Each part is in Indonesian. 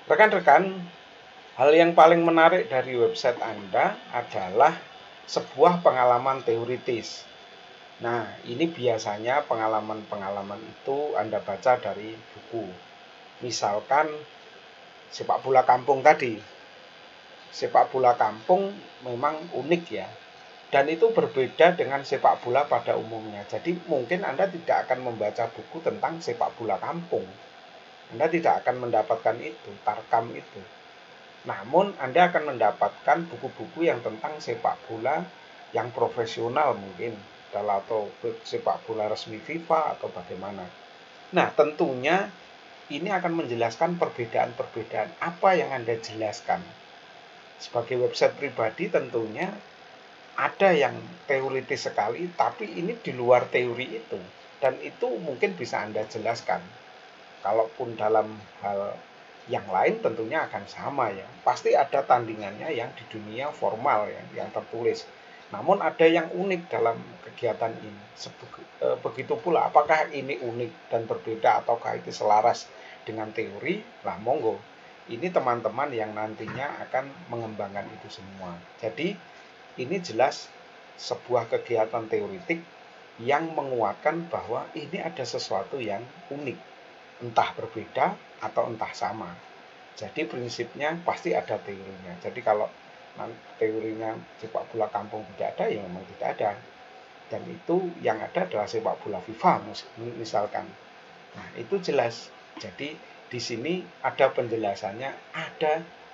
Rekan-rekan, hal yang paling menarik dari website Anda adalah sebuah pengalaman teoritis. Nah, ini biasanya pengalaman-pengalaman itu Anda baca dari buku. Misalkan sepak bola kampung tadi. Sepak bola kampung memang unik ya. Dan itu berbeda dengan sepak bola pada umumnya. Jadi mungkin Anda tidak akan membaca buku tentang sepak bola kampung. Anda tidak akan mendapatkan itu, tarkam itu. Namun Anda akan mendapatkan buku-buku yang tentang sepak bola yang profesional mungkin, atau sepak bola resmi FIFA atau bagaimana. Nah, tentunya ini akan menjelaskan perbedaan-perbedaan apa yang Anda jelaskan. Sebagai website pribadi tentunya ada yang teoritis sekali, tapi ini di luar teori itu. Dan itu mungkin bisa Anda jelaskan. Kalaupun dalam hal yang lain tentunya akan sama ya. Pasti ada tandingannya yang di dunia formal ya, yang tertulis. Namun ada yang unik dalam kegiatan ini. Begitu pula apakah ini unik dan berbeda ataukah itu selaras dengan teori? Lah monggo. Ini teman-teman yang nantinya akan mengembangkan itu semua. Jadi ini jelas sebuah kegiatan teoritik yang menguatkan bahwa ini ada sesuatu yang unik, entah berbeda atau entah sama. Jadi prinsipnya pasti ada teorinya. Jadi kalau teorinya sepak bola kampung tidak ada, ya memang tidak ada. Dan itu yang ada adalah sepak bola FIFA misalkan. Nah, itu jelas. Jadi di sini ada penjelasannya, ada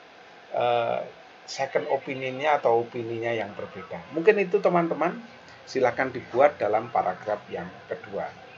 second opinion-nya atau opininya yang berbeda. Mungkin itu teman-teman, silakan dibuat dalam paragraf yang kedua.